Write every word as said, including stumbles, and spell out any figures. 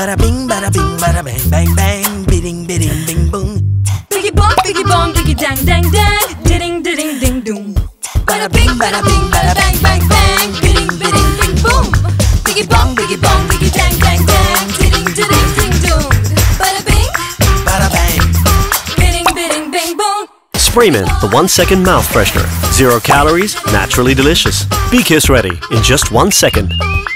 Bada bing, bada bing, bada bang, bang, bang. Bidding, bidding, bing, boom. Biggie bong, biggie bong, biggie dang, dang, dang. Ding, ding, ding, doom. Bada bing, bada bing, bada bang, bang, bang. Bidding, bidding, bing, boom. Biggie bong, biggie bong, biggie dang, dang, dang. Ding, ding, ding, doom. Bada bing, Bada bang. bidding, bidding, bing, boom. Sprayman, the one-second mouth freshener. Zero calories, naturally delicious. Be kiss ready in just one second.